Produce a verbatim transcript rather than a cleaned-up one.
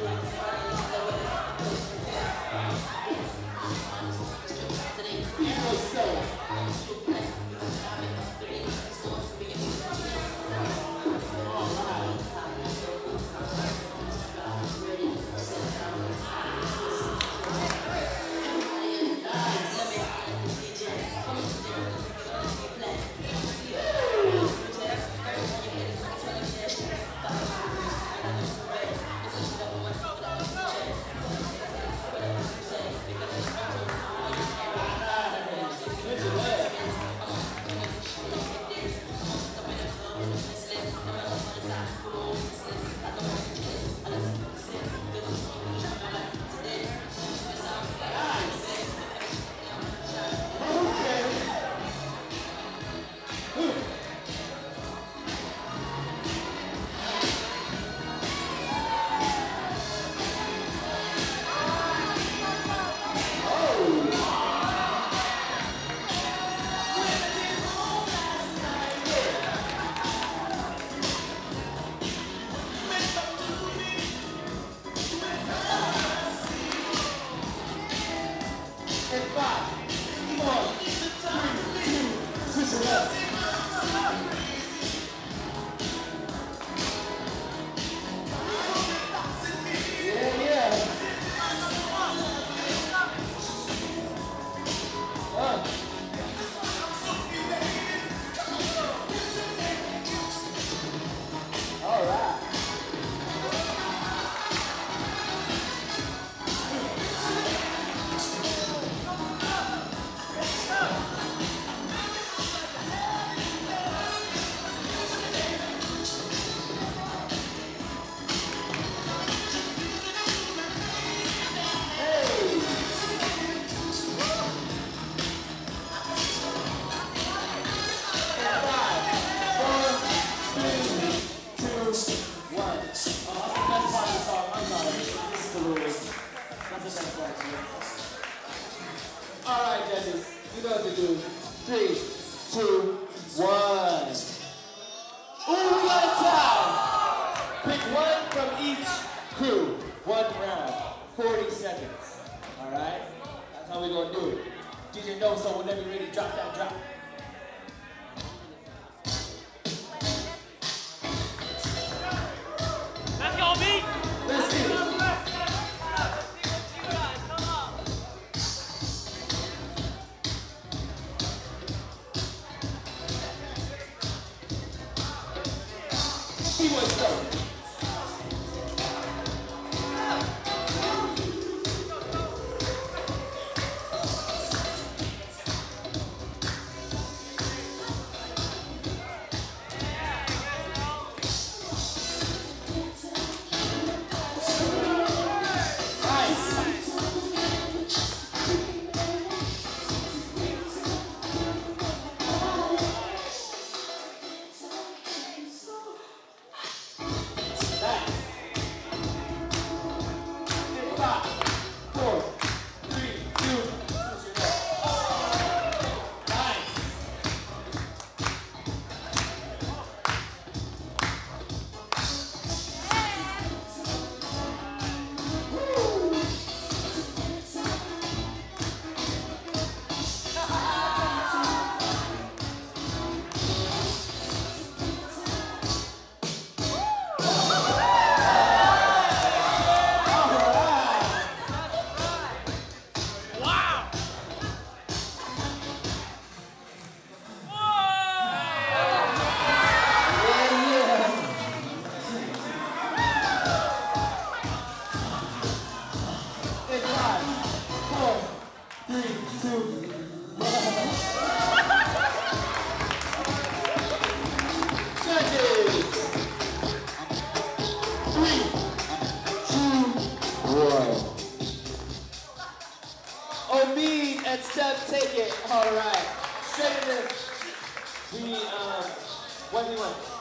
Alright, judges, you know what to do. Three, two, one. Ooh, we got a tie! Pick one from each crew. One round. forty seconds. Alright? That's how we gonna do it. D J knows, so whenever you're ready, drop that drop. Let's go, B! Let's get it. He was going. Omid and Steph take it. All right. Straight in the, we, um, what do you want?